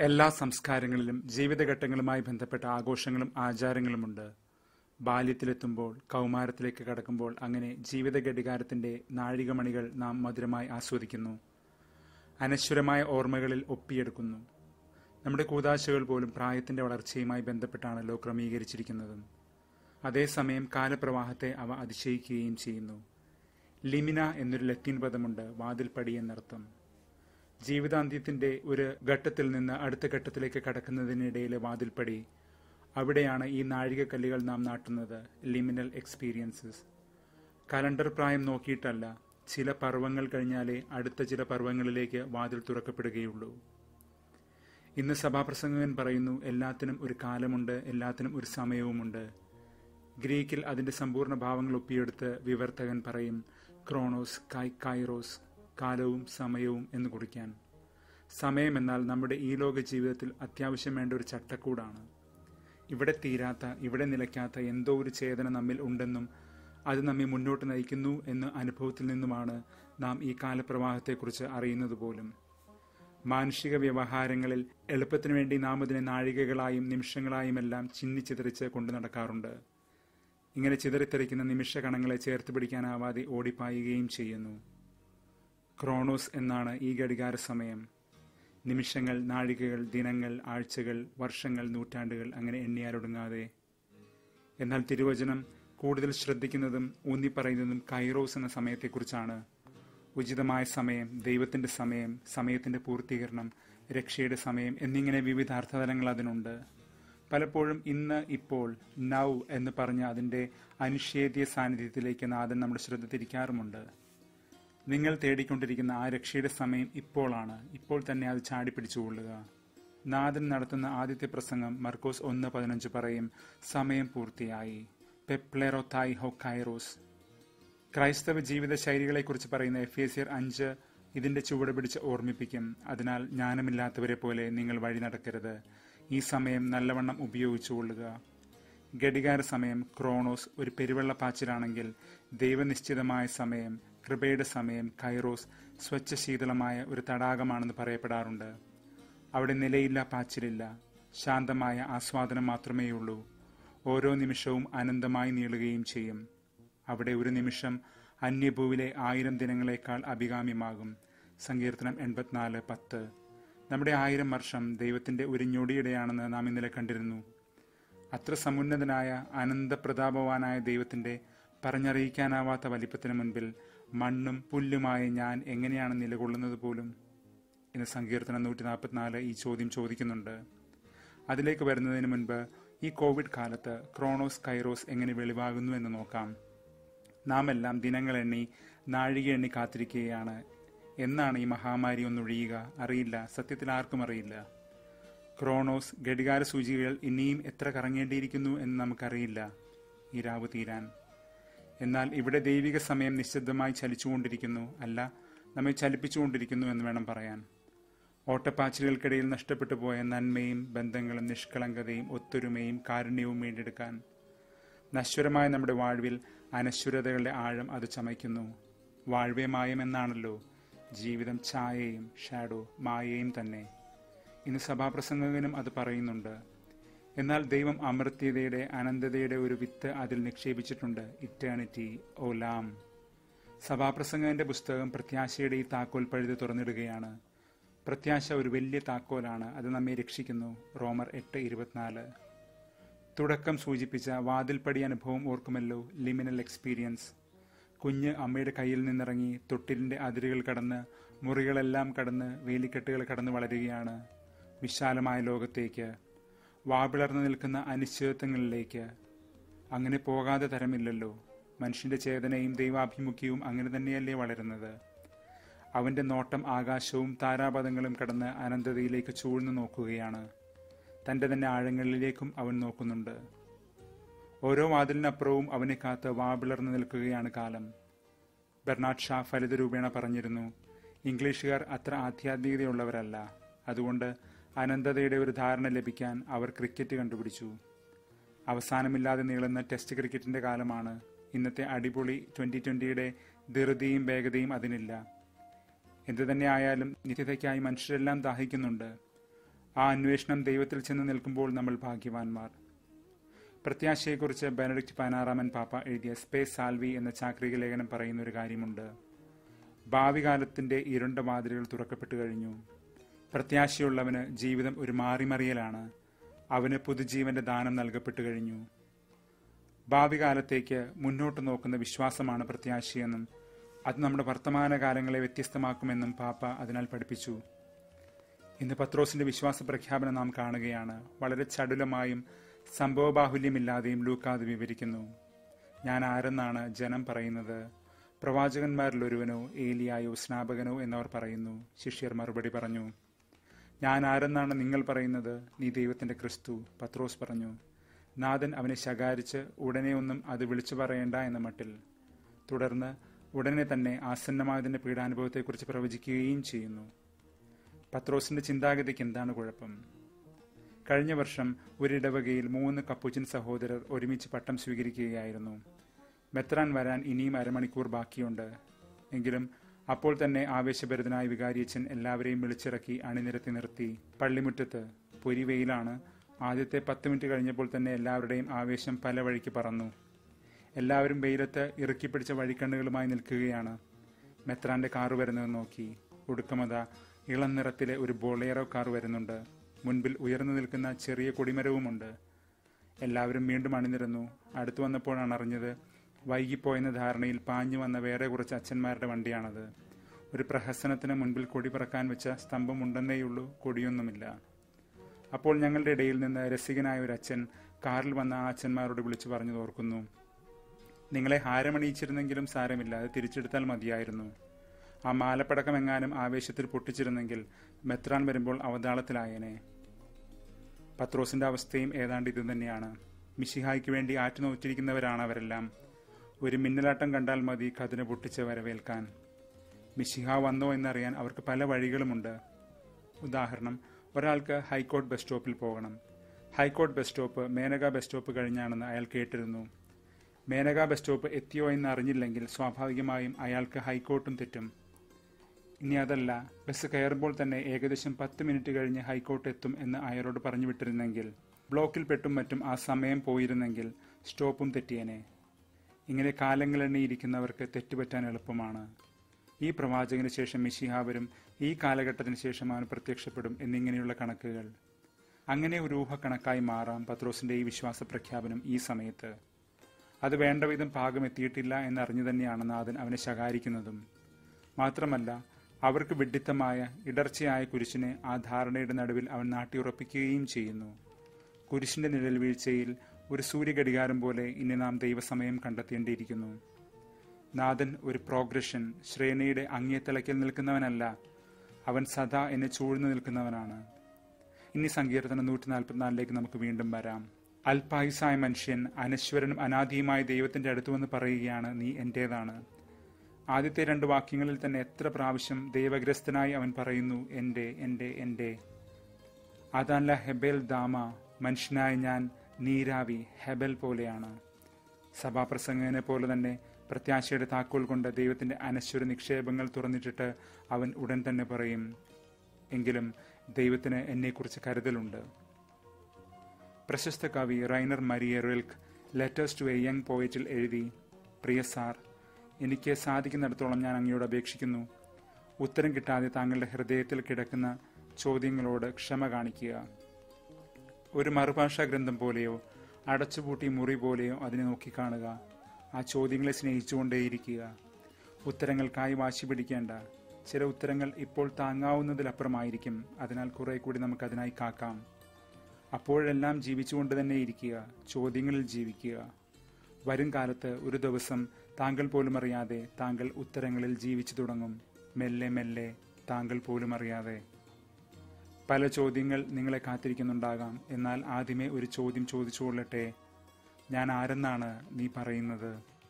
എല്ലാ സംസ്കാരങ്ങളിലും ജീവിതഘട്ടങ്ങളുമായി ബന്ധപ്പെട്ട ആഘോഷങ്ങളും ആചാരങ്ങളുമുണ്ട്. ബാല്യത്തിലെത്തുമ്പോൾ, കൗമാരത്തിലേക്ക് കടക്കുമ്പോൾ അങ്ങനെ ജീവിത ഘടികാരത്തിന്റെ നാഴികമണികൾ നാം മധുരമായി ആസ്വദിക്കുന്നു. അനശ്വരമായ ഓർമ്മകളിൽ ഒപ്പിയെടുക്കുന്നു. നമ്മുടെ കൂതാശകൾ പോലും പ്രായത്തിന്റെ വളർച്ചയുമായി ബന്ധപ്പെട്ടാണല്ലോ ക്രമീകരിച്ചിരിക്കുന്നതും. അതേസമയം കാലപ്രവാഹത്തെ അവ അതിശയിക്കുകയും ചെയ്യുന്നു. ലിമിന എന്നൊരു ലത്തീൻ പദമുണ്ട്, വാതിൽപ്പടി എന്നർത്ഥം. ജീവിതാന്ത്യത്തിന്റെ ഒരു ഘട്ടത്തിൽ നിന്ന് അടുത്ത ഘട്ടത്തിലേക്ക് കടക്കുന്നതിനിടയിലെ വാതിൽപ്പടി, അവിടെയാണ് ഈ നാഴികക്കല്ലുകൾ നാം നാട്ടുന്നത്. Liminal experiences. കലണ്ടർ പ്രായം നോക്കിയിട്ടല്ല, ചില പർവ്വങ്ങൾ കഴിഞ്ഞാലേ അടുത്ത ചില പർവ്വങ്ങളിലേക്ക് വാതിൽ തുറക്കപ്പെടുകയുള്ളൂ. ഇന്ന് സഭാപ്രസംഗകൻ പറയുന്നു, എല്ലാത്തിനും ഒരു കാലമുണ്ട്, എല്ലാത്തിനും ഒരു സമയവുമുണ്ട്. ഗ്രീക്കിൽ അതിന്റെ സമ്പൂർണ്ണ ഭാവങ്ങൾ ഒപ്പിയെടുത്ത് വിവർത്തകൻ പറയും ക്രോണോസ്, കൈറോസ്, കാലവും സമയവും എന്ന് കുറിക്കാൻ. സമയം എന്നാൽ നമ്മുടെ ഈ ലോക ജീവിതത്തിൽ അത്യാവശ്യം വേണ്ട ഒരു ചട്ടക്കൂടാണ്. ഇവിടെ തീരാത്ത, ഇവിടെ നിലയ്ക്കാത്ത എന്തോ ഒരു ചേതന നമ്മിൽ ഉണ്ടെന്നും അത് നമ്മെ മുന്നോട്ട് നയിക്കുന്നു എന്ന അനുഭവത്തിൽ നിന്നുമാണ് നാം ഈ കാലപ്രവാഹത്തെക്കുറിച്ച് അറിയുന്നത് പോലും. മാനുഷിക വ്യവഹാരങ്ങളിൽ എളുപ്പത്തിനു വേണ്ടി നാം അതിനെ നാഴികകളായും നിമിഷങ്ങളായുമെല്ലാം ചിന്നിച്ചിതറിച്ച് കൊണ്ടു നടക്കാറുണ്ട്. ഇങ്ങനെ ചിതറിത്തെറിക്കുന്ന നിമിഷ കണങ്ങളെ ചേർത്ത് പിടിക്കാനാവാതെ ഓടിപ്പായുകയും ചെയ്യുന്നു. ക്രോണോസ് എന്നാണ് ഈ ഘടികാര സമയം. നിമിഷങ്ങൾ, നാഴികകൾ, ദിനങ്ങൾ, ആഴ്ചകൾ, വർഷങ്ങൾ, നൂറ്റാണ്ടുകൾ, അങ്ങനെ എണ്ണിയാലൊടുങ്ങാതെ. എന്നാൽ തിരുവചനം കൂടുതൽ ശ്രദ്ധിക്കുന്നതും ഊന്നിപ്പറയുന്നതും കൈറോസ് എന്ന സമയത്തെക്കുറിച്ചാണ്. ഉചിതമായ സമയം, ദൈവത്തിന്റെ സമയം, സമയത്തിന്റെ പൂർത്തീകരണം, രക്ഷയുടെ സമയം എന്നിങ്ങനെ വിവിധ അർത്ഥതലങ്ങൾ അതിനുണ്ട്. പലപ്പോഴും ഇന്ന്, ഇപ്പോൾ, നൗ എന്ന് പറഞ്ഞ അതിന്റെ അനിഷേധ്യ സാന്നിധ്യത്തിലേക്ക് നാഥൻ നമ്മുടെ ശ്രദ്ധ തിരിക്കാറുമുണ്ട്. നിങ്ങൾ തേടിക്കൊണ്ടിരിക്കുന്ന ആ രക്ഷയുടെ സമയം ഇപ്പോഴാണ്. ഇപ്പോൾ തന്നെ അത് ചാടിപ്പിടിച്ചുകൊള്ളുക. നാഥൻ നടത്തുന്ന ആദ്യത്തെ പ്രസംഗം മർക്കോസ് 1:15 പറയും, സമയം പൂർത്തിയായി. പെപ്ലെറോതായി ഹോ കൈറോസ്. ക്രൈസ്തവ ജീവിത ശൈലികളെക്കുറിച്ച് പറയുന്ന എഫേസ്യർ 5 ഇതിന്റെ ചുവട് പിടിച്ച് ഓർമ്മിപ്പിക്കും. അതിനാൽ ജ്ഞാനമില്ലാത്തവരെ പോലെ നിങ്ങൾ വഴി നടക്കരുത്. ഈ സമയം നല്ലവണ്ണം ഉപയോഗിച്ചുകൊള്ളുക. ഘടികാര സമയം, ക്രോണോസ്, ഒരു പെരുവെള്ളപ്പാച്ചിലാണെങ്കിൽ ദൈവനിശ്ചിതമായ സമയം, കൃപയുടെ സമയം, കൈറോസ്, സ്വച്ഛശീതളമായ ഒരു തടാകമാണെന്ന് പറയപ്പെടാറുണ്ട്. അവിടെ നിലയില്ല, പാച്ചിലില്ല, ശാന്തമായ ആസ്വാദനം മാത്രമേയുള്ളൂ. ഓരോ നിമിഷവും അനന്തമായി നീളുകയും ചെയ്യും. അവിടെ ഒരു നിമിഷം അന്യഭൂവിലെ 1000 ദിനങ്ങളെക്കാൾ അഭികാമ്യമാകും. സങ്കീർത്തനം 84:10. നമ്മുടെ 1000 വർഷം ദൈവത്തിന്റെ ഒരു ഞൊടിയിടെയാണെന്ന് നാം ഇന്നലെ കണ്ടിരുന്നു. അത്ര സമുന്നതനായ, അനന്തപ്രതാപവാനായ ദൈവത്തിന്റെ പറഞ്ഞറിയിക്കാനാവാത്ത വലിപ്പത്തിന് മുൻപിൽ മണ്ണും പുല്ലുമായ ഞാൻ എങ്ങനെയാണ് നിലകൊള്ളുന്നത് പോലും? ഇന്ന് സങ്കീർത്തനം 144 ഈ ചോദ്യം ചോദിക്കുന്നുണ്ട്. അതിലേക്ക് വരുന്നതിന് മുൻപ് ഈ കോവിഡ് കാലത്ത് ക്രോണോസ്, കൈറോസ് എങ്ങനെ വെളിവാകുന്നു എന്ന് നോക്കാം. നാം എല്ലാം ദിനങ്ങൾ എണ്ണി, നാഴിക എണ്ണി കാത്തിരിക്കുകയാണ്. എന്നാണ് ഈ മഹാമാരി ഒന്നൊഴിയുക? അറിയില്ല. സത്യത്തിൽ ആർക്കും അറിയില്ല. ക്രോണോസ്, ഘടികാര സൂചികകൾ ഇനിയും എത്ര കറങ്ങേണ്ടിയിരിക്കുന്നു എന്ന് നമുക്കറിയില്ല ഈ രാവ് തീരാൻ. എന്നാൽ ഇവിടെ ദൈവിക സമയം നിശ്ശബ്ദമായി ചലിച്ചുകൊണ്ടിരിക്കുന്നു, അല്ല, നമ്മെ ചലിപ്പിച്ചുകൊണ്ടിരിക്കുന്നു എന്ന് വേണം പറയാൻ. ഓട്ടപ്പാച്ചിലുകൾക്കിടയിൽ നഷ്ടപ്പെട്ടു പോയ നന്മയും ബന്ധങ്ങളും നിഷ്കളങ്കതയും ഒത്തൊരുമയും കാരുണ്യവും വീണ്ടെടുക്കാൻ. നശ്വരമായ നമ്മുടെ വാഴ്വിൽ അനശ്വരതകളുടെ ആഴം അത് ചമയ്ക്കുന്നു. വാഴ്വേ മായം എന്നാണല്ലോ. ജീവിതം ഛായയും ഷാഡോ, മായയും തന്നെ. ഇന്ന് സഭാപ്രസംഗകനും അത് പറയുന്നുണ്ട്. എന്നാൽ ദൈവം അമർത്യതയുടെ, അനന്തതയുടെ ഒരു വിത്ത് അതിൽ നിക്ഷേപിച്ചിട്ടുണ്ട്. ഇറ്റേണിറ്റി, ഓലാം. സഭാപ്രസംഗകന്റെ പുസ്തകം പ്രത്യാശയുടെ ഈ താക്കോൽ പഴുത് തുറന്നിടുകയാണ്. പ്രത്യാശ ഒരു വലിയ താക്കോലാണ്. അത് നമ്മെ രക്ഷിക്കുന്നു. റോമർ 8:24. തുടക്കം സൂചിപ്പിച്ച വാതിൽപ്പടി അനുഭവം ഓർക്കുമല്ലോ, ലിമിനൽ എക്സ്പീരിയൻസ്. കുഞ്ഞ് അമ്മയുടെ കയ്യിൽ നിന്നിറങ്ങി തൊട്ടിലിന്റെ അതിരുകൾ കടന്ന്, മുറികളെല്ലാം കടന്ന്, വേലിക്കെട്ടുകൾ കടന്ന് വളരുകയാണ് വിശാലമായ ലോകത്തേക്ക്, വാപിളർന്നു നിൽക്കുന്ന അനിശ്ചിതത്വങ്ങളിലേക്ക്. അങ്ങനെ പോകാതെ തരമില്ലല്ലോ. മനുഷ്യന്റെ ചേതനയും ദൈവാഭിമുഖ്യവും അങ്ങനെ തന്നെയല്ലേ വളരുന്നത്. അവന്റെ നോട്ടം ആകാശവും താരാപഥങ്ങളും കടന്ന് അനന്തതയിലേക്ക് ചൂഴ്ന്നു നോക്കുകയാണ്. തന്റെ തന്നെ ആഴങ്ങളിലേക്കും അവൻ നോക്കുന്നുണ്ട്. ഓരോ വാതിലിനപ്പുറവും അവനെ കാത്ത് വാപിളർന്നു നിൽക്കുകയാണ് കാലം. ബെർണാഡ് ഷാ ഫലിത രൂപേണ പറഞ്ഞിരുന്നു, ഇംഗ്ലീഷുകാർ അത്ര ആധ്യാത്മികതയുള്ളവരല്ല. അതുകൊണ്ട് അനന്തതയുടെ ഒരു ധാരണ ലഭിക്കാൻ അവർ ക്രിക്കറ്റ് കണ്ടുപിടിച്ചു. അവസാനമില്ലാതെ നീളുന്ന ടെസ്റ്റ് ക്രിക്കറ്റിന്റെ കാലമാണ്. ഇന്നത്തെ അടിപൊളി 2020യുടെ ധൃതിയും വേഗതയും അതിനില്ല. എന്തു തന്നെ ആയാലും നിത്യതയ്ക്കായി മനുഷ്യരെല്ലാം ദാഹിക്കുന്നുണ്ട്. ആ അന്വേഷണം ദൈവത്തിൽ ചെന്ന് നിൽക്കുമ്പോൾ നമ്മൾ ഭാഗ്യവാന്മാർ. പ്രത്യാശയെക്കുറിച്ച് ബെനഡിക്ട് 16 പാപ്പ എഴുതിയ സ്പേസ് സാൽവി എന്ന ചാക്രിക ലേഖനം പറയുന്ന ഒരു കാര്യമുണ്ട്. ഭാവി കാലത്തിന്റെ ഇരുണ്ട വാതിലുകൾ തുറക്കപ്പെട്ടു കഴിഞ്ഞു. പ്രത്യാശയുള്ളവന് ജീവിതം ഒരു മാറിമറിയലാണ്. അവന് പുതുജീവന്റെ ദാനം നൽകപ്പെട്ടു കഴിഞ്ഞു. ഭാവി കാലത്തേക്ക് മുന്നോട്ട് നോക്കുന്ന വിശ്വാസമാണ് പ്രത്യാശയെന്നും അത് നമ്മുടെ വർത്തമാനകാലങ്ങളെ വ്യത്യസ്തമാക്കുമെന്നും പാപ്പ അതിനാൽ പഠിപ്പിച്ചു. ഇന്ന് പത്രോസിന്റെ വിശ്വാസ പ്രഖ്യാപനം നാം കാണുകയാണ്. വളരെ ചടുലമായും സംഭവബാഹുല്യമില്ലാതെയും ലൂക്ക അത് വിവരിക്കുന്നു. ഞാൻ ആരെന്നാണ് ജനം പറയുന്നത്? പ്രവാചകന്മാരിൽ ഒരുവനോ ഏലിയായോ സ്നാപകനോ എന്നവർ പറയുന്നു. ശിഷ്യർ മറുപടി പറഞ്ഞു, ഞാൻ ആരെന്നാണ് നിങ്ങൾ പറയുന്നത്? നീ ദൈവത്തിന്റെ ക്രിസ്തു. പത്രോസ് പറഞ്ഞു. നാഥൻ അവനെ ശകാരിച്ച് ഉടനെ ഒന്നും അത് വിളിച്ചു പറയേണ്ട എന്ന മട്ടിൽ. തുടർന്ന് ഉടനെ തന്നെ ആസന്നമായതിന്റെ പീഡാനുഭവത്തെക്കുറിച്ച് പ്രവചിക്കുകയും ചെയ്യുന്നു. പത്രോസിന്റെ ചിന്താഗതിക്ക് എന്താണ് കുഴപ്പം? കഴിഞ്ഞ വർഷം ഒരിടവകയിൽ 3 കപ്പുച്ചിൻ സഹോദരർ ഒരുമിച്ച് പട്ടം സ്വീകരിക്കുകയായിരുന്നു. മെത്രാൻ വരാൻ ഇനിയും അരമണിക്കൂർ ബാക്കിയുണ്ട്. എങ്കിലും അപ്പോൾ തന്നെ ആവേശഭരിതനായ വികാരിയച്ചൻ എല്ലാവരെയും വിളിച്ചിറക്കി അണിനിരത്തി നിർത്തി. പള്ളിമുറ്റത്ത് പൊരിവെയിലാണ്. ആദ്യത്തെ 10 മിനിറ്റ് കഴിഞ്ഞപ്പോൾ തന്നെ എല്ലാവരുടെയും ആവേശം പല വഴിക്ക് പറന്നു. എല്ലാവരും വെയിലത്ത് ഇറുക്കിപ്പിടിച്ച വഴിക്കണ്ണുകളുമായി നിൽക്കുകയാണ്. മെത്രാന്റെ കാറ് വരുന്നത് നോക്കി. ഒടുക്കമത ഇളം നിറത്തിലെ ഒരു ബൊളേറോ കാർ വരുന്നുണ്ട്. മുൻപിൽ ഉയർന്നു നിൽക്കുന്ന ചെറിയ കൊടിമരവുമുണ്ട്. എല്ലാവരും വീണ്ടും അണിനിരന്നു. അടുത്തു വന്നപ്പോഴാണ് അറിഞ്ഞത് വൈകിപ്പോയെന്ന ധാരണയിൽ പാഞ്ഞു വന്ന വേറെ കുറച്ച് അച്ഛന്മാരുടെ വണ്ടിയാണത്. ഒരു പ്രഹസനത്തിന് മുൻപിൽ കൊടി പറക്കാൻ വെച്ച സ്തംഭം ഉണ്ടെന്നേയുള്ളൂ, കൊടിയൊന്നുമില്ല. അപ്പോൾ ഞങ്ങളുടെ ഇടയിൽ നിന്ന് രസികനായ ഒരു അച്ഛൻ കാറിൽ വന്ന ആ അച്ഛന്മാരോട് വിളിച്ചു പറഞ്ഞു ഓർക്കുന്നു, നിങ്ങളെ ഹാരമണിയിച്ചിരുന്നെങ്കിലും സാരമില്ല, അത് തിരിച്ചെടുത്താൽ മതിയായിരുന്നു. ആ മാലപ്പടക്കം എങ്ങാനും ആവേശത്തിൽ പൊട്ടിച്ചിരുന്നെങ്കിൽ മെത്രാൻ വരുമ്പോൾ അവതാളത്തിലായേനെ. പത്രോസിന്റെ അവസ്ഥയും ഏതാണ്ട് ഇത് തന്നെയാണ്. മിശിഹായ്ക്ക് വേണ്ടി ആറ്റുനോറ്റിരിക്കുന്നവരാണ് അവരെല്ലാം. ഒരു മിന്നലാട്ടം കണ്ടാൽ മതി കതിന് പൊട്ടിച്ച് വരവേൽക്കാൻ. മിശിഹ വന്നോ എന്നറിയാൻ അവർക്ക് പല വഴികളുമുണ്ട്. ഉദാഹരണം, ഒരാൾക്ക് ഹൈക്കോർട്ട് ബസ് സ്റ്റോപ്പിൽ പോകണം. High court bus stop Menaka bus stop കഴിഞ്ഞാണെന്ന് അയാൾ കേട്ടിരുന്നു. മേനക ബസ് സ്റ്റോപ്പ് എത്തിയോ എന്ന് അറിഞ്ഞില്ലെങ്കിൽ സ്വാഭാവികമായും അയാൾക്ക് ഹൈക്കോർട്ടും തെറ്റും. ഇനി അതല്ല, ബസ് കയറുമ്പോൾ തന്നെ ഏകദേശം 10 മിനിറ്റ് കഴിഞ്ഞ് ഹൈക്കോർട്ട് എത്തും എന്ന് അയാളോട് പറഞ്ഞു വിട്ടിരുന്നെങ്കിൽ, ബ്ലോക്കിൽ പെട്ടും മറ്റും ആ സമയം പോയിരുന്നെങ്കിൽ സ്റ്റോപ്പും തെറ്റിയേനെ. ഇങ്ങനെ കാലങ്ങളെണ്ണിയിരിക്കുന്നവർക്ക് തെറ്റുപറ്റാൻ എളുപ്പമാണ്. ഈ പ്രവാചകന് ശേഷം മിശിഹ വരും, ഈ കാലഘട്ടത്തിന് ശേഷം അവൻ പ്രത്യക്ഷപ്പെടും എന്നിങ്ങനെയുള്ള കണക്കുകൾ. അങ്ങനെ ഒരു ഊഹക്കണക്കായി മാറാം പത്രോസിന്റെ ഈ വിശ്വാസ പ്രഖ്യാപനം ഈ സമയത്ത്. അത് വേണ്ടവിധം പാകമെത്തിയിട്ടില്ല എന്നറിഞ്ഞു തന്നെയാണ് നാഥൻ അവനെ ശകാരിക്കുന്നതും. മാത്രമല്ല, അവർക്ക് വിഡ്ഢിത്തമായ ഇടർച്ചയായ കുരിശിനെ ആ ധാരണയുടെ നടുവിൽ അവൻ നാട്ടിയുറപ്പിക്കുകയും ചെയ്യുന്നു. കുരിശിന്റെ നിഴൽ വീഴ്ചയിൽ ഒരു സൂര്യഘടികാരം പോലെ ഇനി നാം ദൈവസമയം കണ്ടെത്തേണ്ടിയിരിക്കുന്നു. നാഥൻ ഒരു പ്രോഗ്രഷൻ, ശ്രേണിയുടെ അങ്ങേത്തലയ്ക്കൽ നിൽക്കുന്നവനല്ല. അവൻ സദാ എന്നെ ചൂഴ്ന്നു നിൽക്കുന്നവനാണ്. ഇനി സങ്കീർത്തനം 144 നമുക്ക് വീണ്ടും വരാം. അല്പായുസായ മനുഷ്യൻ അനശ്വരനും അനാദിയുമായ ദൈവത്തിന്റെ അടുത്തു വന്ന് പറയുകയാണ്, നീ എന്റേതാണ്. ആദ്യത്തെ 2 വാക്യങ്ങളിൽ തന്നെ എത്ര പ്രാവശ്യം ദൈവഗ്രസ്തനായി അവൻ പറയുന്നു, എന്റെ എന്റെ എന്റെ. അതല്ല ഹെബേൽ ദാമ, മനുഷ്യനായ ഞാൻ നീരാവി ഹെബൽ പോലെയാണ്. സഭാപ്രസംഗനെ പോലെ തന്നെ പ്രത്യാശയുടെ താക്കോൽ കൊണ്ട് ദൈവത്തിന്റെ അനശ്വര നിക്ഷേപങ്ങൾ തുറന്നിട്ടിട്ട് അവൻ ഉടൻ തന്നെ പറയും, എങ്കിലും ദൈവത്തിന് എന്നെക്കുറിച്ച് കരുതലുണ്ട്. പ്രശസ്ത കവി Rainer Maria Rilke letters to a young പോയറ്റിൽ എഴുതി, പ്രിയ സാർ, എനിക്ക് സാധിക്കുന്നിടത്തോളം ഞാൻ അങ്ങയോട് അപേക്ഷിക്കുന്നു, ഉത്തരം കിട്ടാതെ താങ്കളുടെ ഹൃദയത്തിൽ കിടക്കുന്ന ചോദ്യങ്ങളോട് ക്ഷമ കാണിക്കുക. ഒരു മറുഭാഷാ ഗ്രന്ഥം പോലെയോ അടച്ചുപൂട്ടി മുറി പോലെയോ അതിനെ നോക്കിക്കാണുക. ആ ചോദ്യങ്ങളെ സ്നേഹിച്ചുകൊണ്ടേയിരിക്കുക. ഉത്തരങ്ങൾക്കായി വാശി പിടിക്കേണ്ട. ചില ഉത്തരങ്ങൾ ഇപ്പോൾ താങ്ങാവുന്നതിലപ്പുറമായിരിക്കും. അതിനാൽ കുറെ കൂടി നമുക്കതിനായി കാക്കാം. അപ്പോഴെല്ലാം ജീവിച്ചുകൊണ്ട് തന്നെ ഇരിക്കുക. ചോദ്യങ്ങളിൽ ജീവിക്കുക. വരും കാലത്ത് ഒരു ദിവസം താങ്കൾ പോലും അറിയാതെ താങ്കൾ ഉത്തരങ്ങളിൽ ജീവിച്ചു തുടങ്ങും. മെല്ലെ മെല്ലെ, താങ്കൾ പോലും അറിയാതെ. പല ചോദ്യങ്ങൾ നിങ്ങളെ കാത്തിരിക്കുന്നുണ്ടാകാം. എന്നാൽ ആദ്യമേ ഒരു ചോദ്യം ചോദിച്ചുകൊള്ളട്ടെ, ഞാൻ ആരെന്നാണ് നീ പറയുന്നത്?